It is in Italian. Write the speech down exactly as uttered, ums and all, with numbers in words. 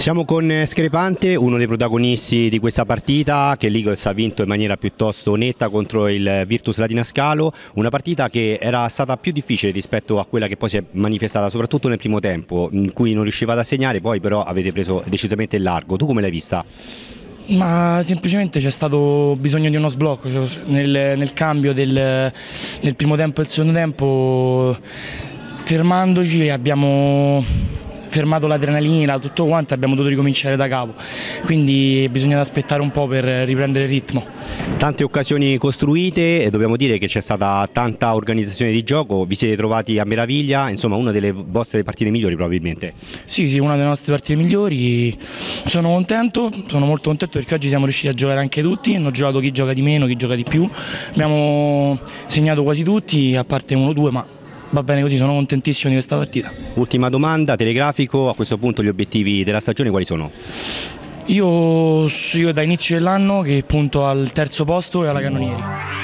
Siamo con Screpante, uno dei protagonisti di questa partita che l'Eagles ha vinto in maniera piuttosto netta contro il Virtus Latina Scalo, una partita che era stata più difficile rispetto a quella che poi si è manifestata soprattutto nel primo tempo, in cui non riuscivate a segnare, poi però avete preso decisamente il largo. Tu come l'hai vista? Ma semplicemente c'è stato bisogno di uno sblocco, cioè nel, nel cambio del, del primo tempo e del secondo tempo, fermandoci abbiamo fermato l'adrenalina, tutto quanto, abbiamo dovuto ricominciare da capo, quindi bisogna aspettare un po' per riprendere il ritmo. Tante occasioni costruite e dobbiamo dire che c'è stata tanta organizzazione di gioco, vi siete trovati a meraviglia, insomma una delle vostre partite migliori probabilmente. Sì, sì, una delle nostre partite migliori, sono contento, sono molto contento perché oggi siamo riusciti a giocare anche tutti, hanno giocato chi gioca di meno, chi gioca di più, abbiamo segnato quasi tutti, a parte uno o due, ma va bene così, sono contentissimo di questa partita. Ultima domanda, telegrafico, a questo punto gli obiettivi della stagione quali sono? Io, io da inizio dell'anno che punto al terzo posto e alla Cannonieri.